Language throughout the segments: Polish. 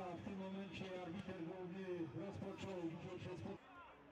w tym momencie arbiter główny rozpoczął dzisiejsze spotkanie.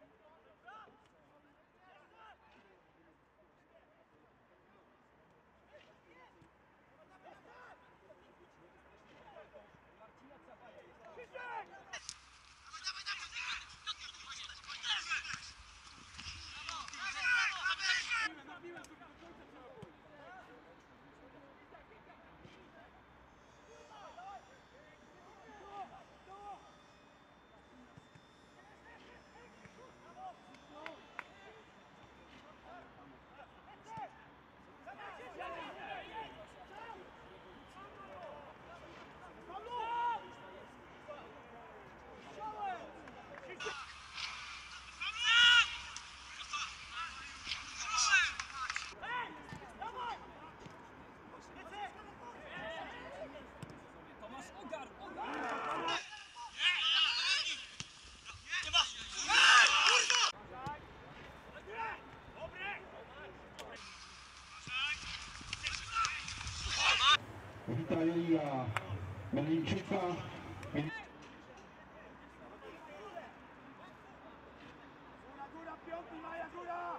Witalia Melińczyka. Góra, piąty, Maja, góra!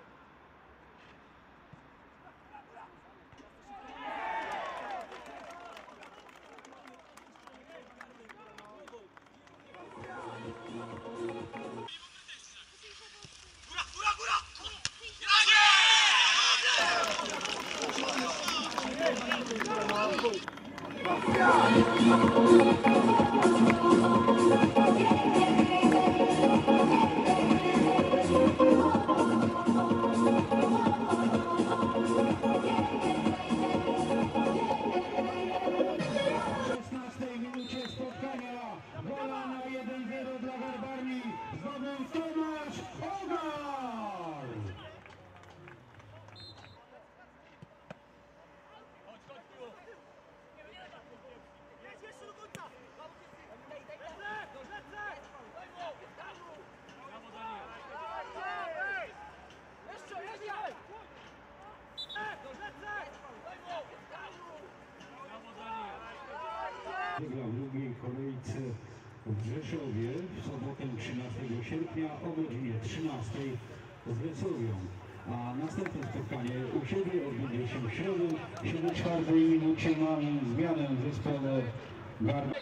Gola na 1-0 dla Garbarni zdobył Tomasz Ogar! Wygrał w drugiej kolejce w Rzeszowie w sobotę 13 sierpnia o godzinie 13 z Wrocławią. A następne spotkanie u siebie odbędzie się w środę w 74 minucie. Mamy zmianę w zespole Garbarni.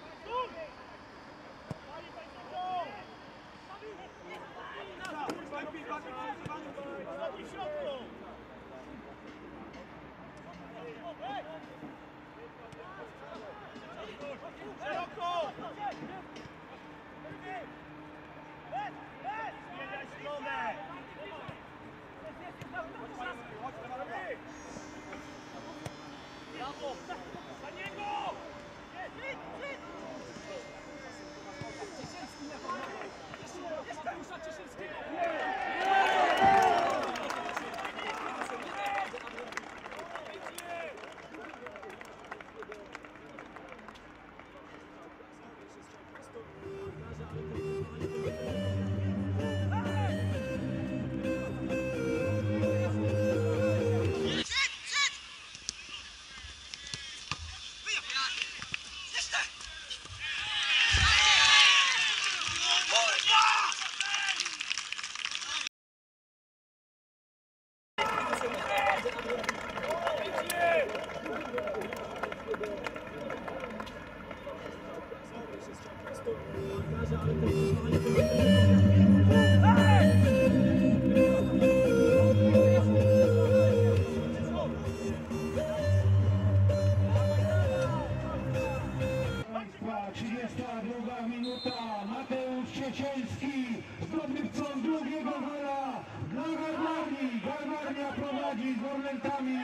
Mateusz Ciesielski, zdobywcą drugiego gola dla Garbarni. Garbarnia prowadzi z Orlętami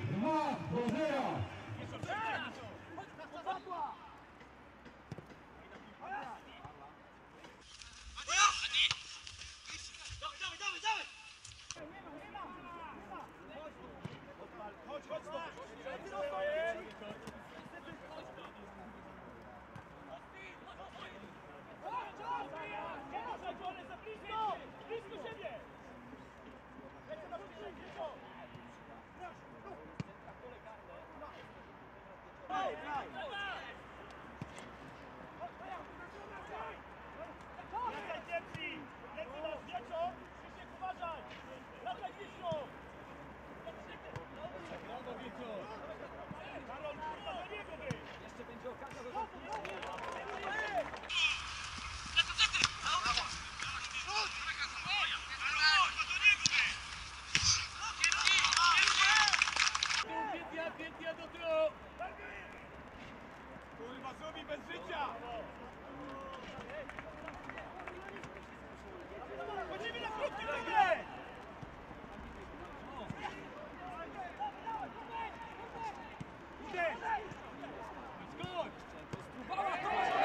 2-0. Blisko siebie! Lecę na bliżej, blisko! robi bez życia! Chodzimy na krótki wygrę! Uderz! Skocz! Spróbowała to!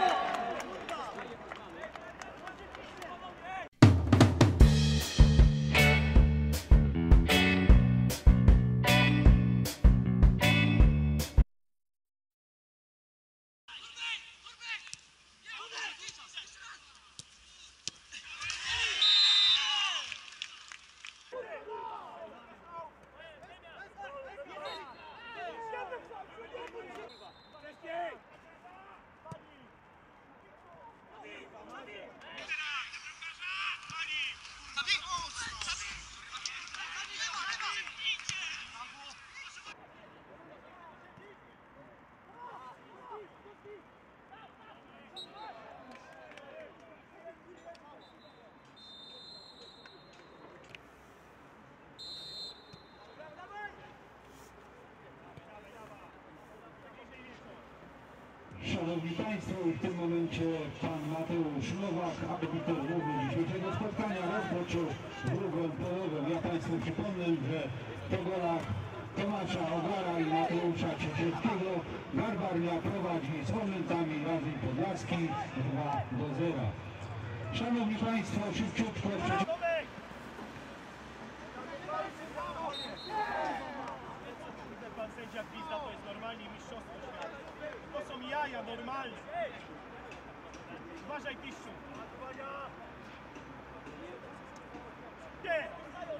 Szanowni Państwo, w tym momencie pan Mateusz Nowak, arbiter główny dzisiejszego spotkania, rozpoczął drugą połowę. Ja Państwu przypomnę, że po golach Tomasza Ogara i Mateusza Ciesielskiego Garbarnia prowadzi z momentami Radzeń Podlaski 2-0. Szanowni Państwo, szybciutko Pan sędzia gwizda, to jest normalnie mistrzostwo świata. To są jaja normalne. Uważaj, Piszczu. Nie!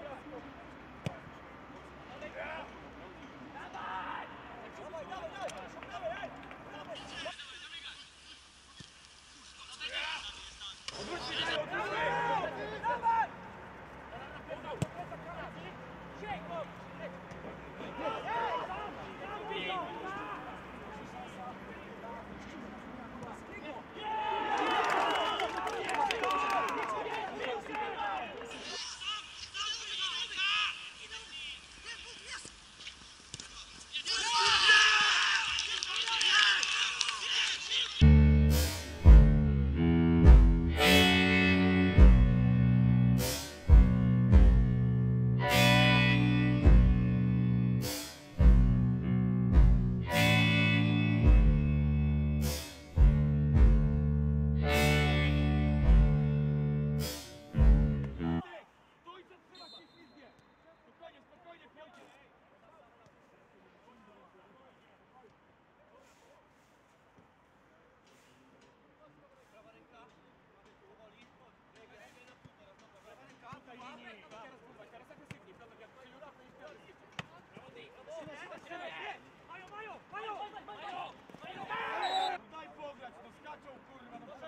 Daj pograć, no skaczą kurwa, no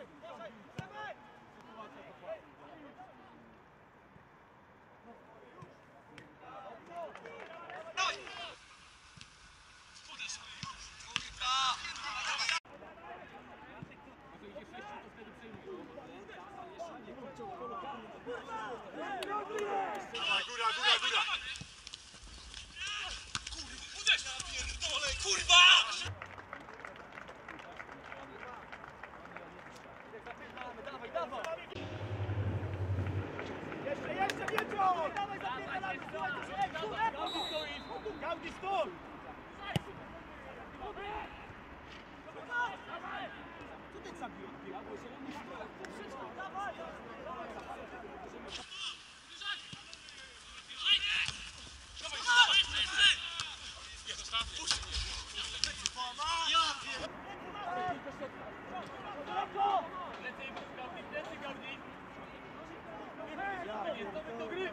Jeszcze wieczór! Dawaj, zapierdalamy! Gaudi, stój! Co ty zabiłeś? Dawaj! Do gry!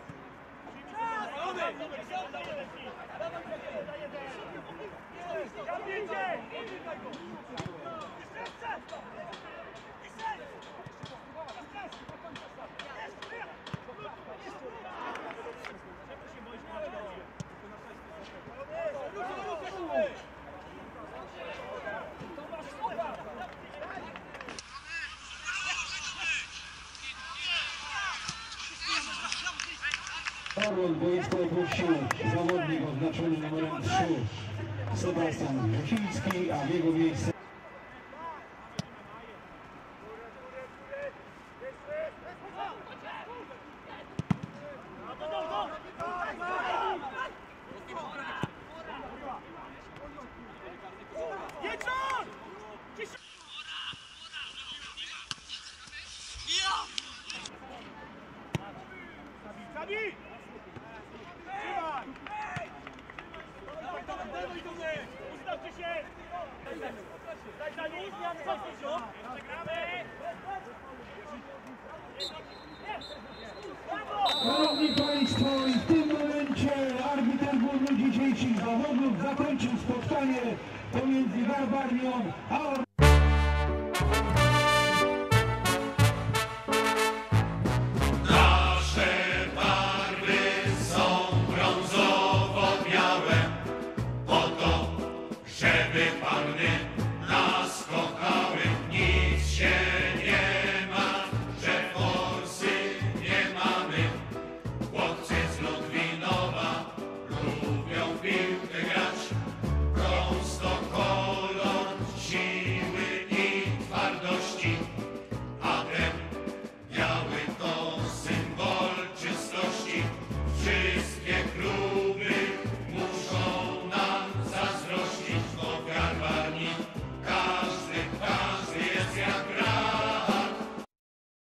Karol boisko opuścił zawodnik oznaczony numerem 3 Sebastian Wójcicki, a w jego miejsce się! Daj za nim! Przegramy! Szanowni Państwo, i w tym momencie arbiter główny dzisiejszych zawodów zakończył spotkanie pomiędzy Garbarnią a Nasze barwy są brązowo-białe, po to, żeby panny